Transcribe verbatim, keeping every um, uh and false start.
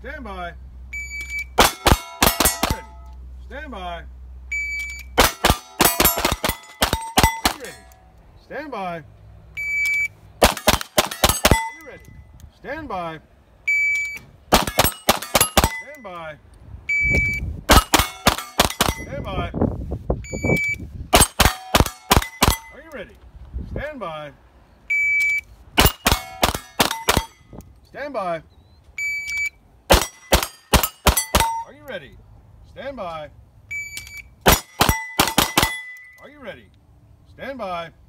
Stand by. Ready. Stand by. Ready. Stand by. Are you ready? Stand by. Stand by. Stand by. Are you ready? Stand by. Stand by. Are you ready? Stand by. Are you ready? Stand by.